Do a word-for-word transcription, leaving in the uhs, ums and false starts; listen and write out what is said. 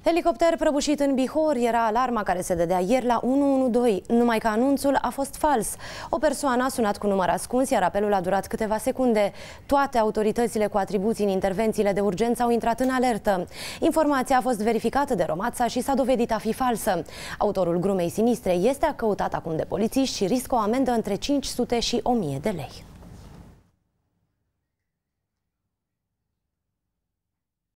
Helicopter prăbușit în Bihor era alarma care se dădea ieri la unu unu doi, numai că anunțul a fost fals. O persoană a sunat cu număr ascuns, iar apelul a durat câteva secunde. Toate autoritățile cu atribuții în intervențiile de urgență au intrat în alertă. Informația a fost verificată de Romața și s-a dovedit a fi falsă. Autorul grumei sinistre este căutat acum de polițiști și riscă o amendă între cinci sute și o mie de lei.